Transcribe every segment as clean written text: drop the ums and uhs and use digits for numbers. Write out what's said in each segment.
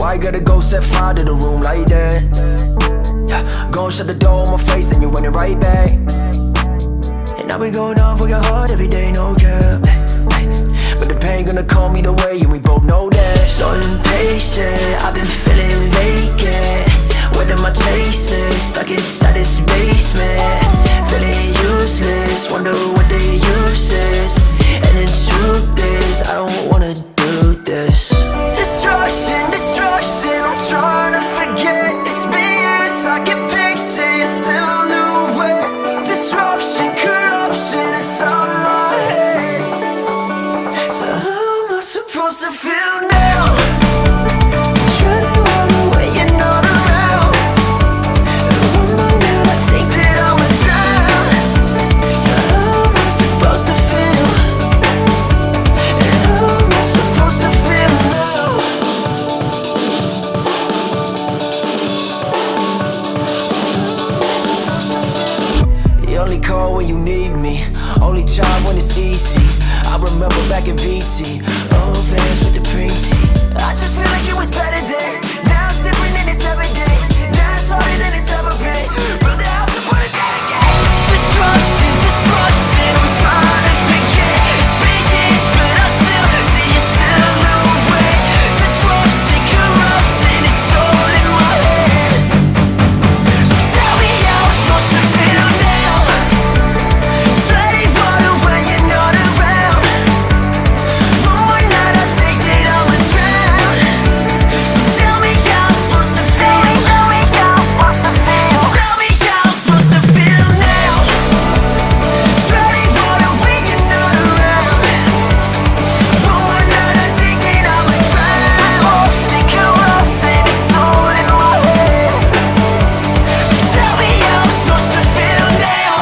Why you gotta go set fire to the room like that? Yeah, go and shut the door on my face and you're running right back. And now we going off with your heart every day, no cap. But the pain gonna come either way, and we both know that. So impatient, I've been feeling vacant. What am I chasing? Stuck inside this basement, feeling useless, wonder what the use is. And the truth is, I don't wanna do this. Destruction, destruction, I'm trying to forget this BS. I can picture you silhouette. Disruption, corruption inside my head. So how am I supposed to feel now? Try to run away, you're not around. And one more night I think that I'ma drown. So how am I supposed to feel? And how am I supposed to feel now? You only call when you need me, only job when it's easy. I remember back in VT, old vans with the preteen. I just feel like it was better then. Now it's different and it's evident. Now it's harder than it's ever been. Build the house and put it down again. Destruction, destruction, I'm trying to forget. It's been years, but I still see your silhouette. Disruption, corruption, it's all in my head. So tell me how I'm supposed to feel now. Steady water when you're not around. One more night I think that I'ma drown. So tell me how I'm supposed to feel. Tell me how I'm supposed to feel. So tell me how I'm supposed to feel now. Steady water when you're not around. One more night I think that I'ma drown. Disruption, corruption, it's all in my head. So tell me how I'm supposed to feel now.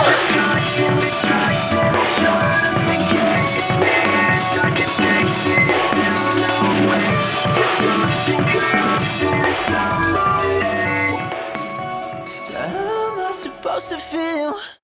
So how am I supposed to feel?